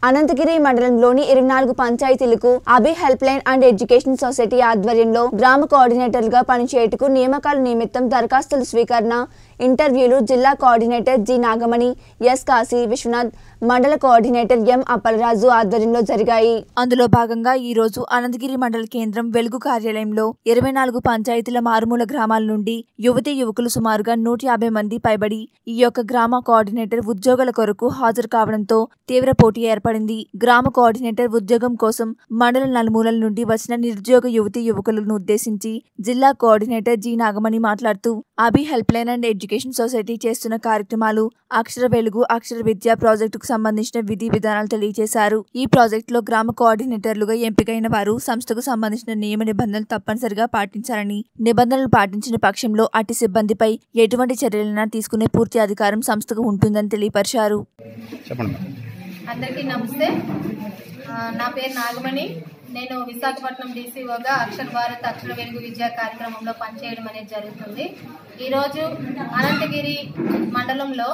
అనంతగిరి మండలంలోని 24 పంచాయతీలకు Abhi help line and education society ఆధ్వర్యంలో గ్రామ కోఆర్డినేటర్లుగా పనిచేయటకు నియామకాల నిమిత్తం దరఖాస్తుల స్వీకరణ ఇంటర్వ్యూలు జిల్లా coordinator G Nagamani, S Kashi Vishwanath, మండల కోఆర్డినేటర్ ఎం అప్పలరాజు ఆధ్వర్యంలో జరిగాయి. అందులో భాగంగా ఈ రోజు అనంతగిరి మండల కేంద్రం వెలుగు కార్యాలయంలో 24 పంచాయతీల మారుమూల గ్రామాల నుండి యువతీ యువకులు సుమారుగా 150 మంది పైబడి ఈ యొక్క గ్రామ కోఆర్డినేటర్ ఉద్యోగాల కొరకు హాజరు కావడంతో తీవ్ర పోటీ ఏర్పడింది. గ్రామ కోఆర్డినేటర్ ఉద్యోగం కోసం మండల నలుమూలల నుండి వచ్చిన నిరుద్యోగ యువతీ యువకులను ఉద్దేశించి జిల్లా కోఆర్డినేటర్ జి నాగమణి మాట్లాడుతూ Abhi help line and education society చేస్తున్న కార్యక్రమాలు, అక్షర వెలుగు, అక్షర విద్య ప్రాజెక్టుకు సంబంధించిన విధి విధానాలు తెలియజేశారు. ఈ ప్రాజెక్టులో గ్రామ కోఆర్డినేటర్లుగా ఎంపికైన వారు సంస్థకు సంబంధించిన నియమ నిబంధనలు తప్పనిసరిగా పాటించాలని, నిబంధనలు పాటించిన పక్షంలో అట్టి సిబ్బందిపై ఎటువంటి చర్యలైనా తీసుకునే పూర్తి అధికారం సంస్థకు ఉంటుందని తెలియపరిచారు. అందరికీ నమస్తే. నా పేరు నాగమణి. నేను విశాఖపట్నం డీసీఓగా అక్షర భారత్ అక్షర వెలుగు విద్యా కార్యక్రమంలో పనిచేయడం అనేది జరుగుతుంది. ఈరోజు అనంతగిరి మండలంలో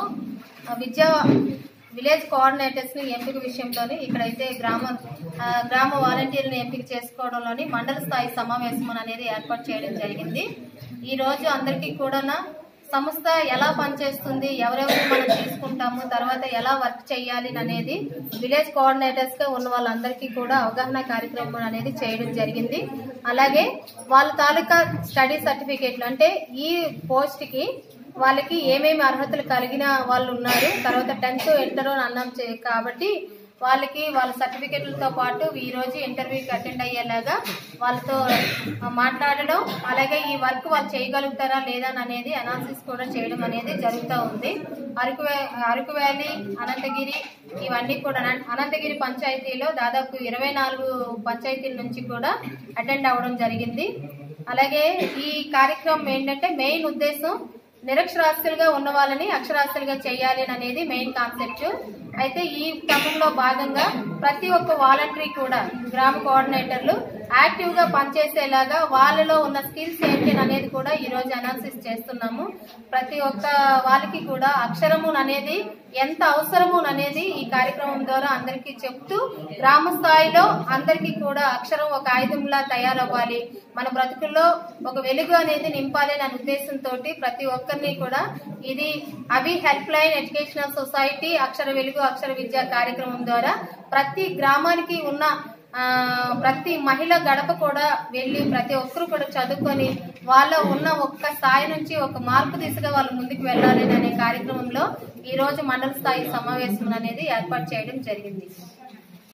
విలేజ్ కోఆర్డినేటర్స్ని ఎంపిక విషయంలోని ఇక్కడైతే గ్రామ వాలంటీర్లను ఎంపిక చేసుకోవడంలోని మండల స్థాయి సమావేశం అనేది ఏర్పాటు చేయడం జరిగింది. ఈరోజు అందరికీ కూడా సంస్థ ఎలా పనిచేస్తుంది, ఎవరెవరు మనం తీసుకుంటాము, తర్వాత ఎలా వర్క్ చేయాలి అనేది విలేజ్ కోఆర్డినేటర్స్ గా ఉన్న వాళ్ళందరికీ కూడా అవగాహన కార్యక్రమం అనేది చేయడం జరిగింది. అలాగే వాళ్ళ తాలూకా స్టడీ సర్టిఫికేట్లు అంటే ఈ పోస్ట్ కి వాళ్ళకి ఏమేమి అర్హతలు కలిగిన వాళ్ళు ఉన్నారు, తర్వాత 10th ఇంటర్ అన్నాం కాబట్టి వాళ్ళకి వాళ్ళ సర్టిఫికెట్లతో పాటు ఈ రోజు ఇంటర్వ్యూకి అటెండ్ అయ్యేలాగా వాళ్ళతో మాట్లాడడం, అలాగే ఈ వర్క్ వాళ్ళు చేయగలుగుతారా లేదా అనేది అనాలిసిస్ కూడా చేయడం అనేది జరుగుతూ ఉంది. అరకు వ్యాలీ, అనంతగిరి ఇవన్నీ కూడా అనంతగిరి పంచాయతీలో దాదాపు 24 పంచాయతీల నుంచి కూడా అటెండ్ అవ్వడం జరిగింది. అలాగే ఈ కార్యక్రమం ఏంటంటే మెయిన్ ఉద్దేశం నిరక్షరాస్యులుగా ఉన్న వాళ్ళని అక్షరాస్యులుగా చేయాలి అనేది మెయిన్ కాన్సెప్ట్. అయితే ఈ క్రమంలో భాగంగా ప్రతి ఒక్క వాలంటరీ కూడా గ్రామ కోఆర్డినేటర్లు యాక్టివ్ గా పనిచేసేలాగా వాళ్ళలో ఉన్న స్కిల్స్ ఏంటి అనేది కూడా ఈ రోజు అనాలిసిస్ చేస్తున్నాము. ప్రతి ఒక్క వాళ్ళకి కూడా అక్షరము అనేది ఎంత అవసరము అనేది ఈ కార్యక్రమం ద్వారా అందరికీ చెప్తూ గ్రామ స్థాయిలో అందరికీ కూడా అక్షరం ఒక ఆయుధంలా తయారవ్వాలి, మన బ్రతుకుల్లో ఒక వెలుగు అనేది నింపాలి అనే ఉద్దేశంతో ప్రతి ఒక్కరిని కూడా ఇది Abhi help line educational society అక్షర వెలుగు అక్షర విద్యా కార్యక్రమం ద్వారా ప్రతి గ్రామానికి ఉన్న ప్రతి మహిళ గడప కూడా వెళ్లి ప్రతి ఒక్కరు కూడా చదువుకొని వాళ్ళ ఉన్న ఒక్క స్థాయి నుంచి ఒక మార్పు దిశగా వాళ్ళు ముందుకు వెళ్ళాలి అనే కార్యక్రమంలో ఈ రోజు మండల స్థాయి సమావేశం అనేది ఏర్పాటు చేయడం జరిగింది.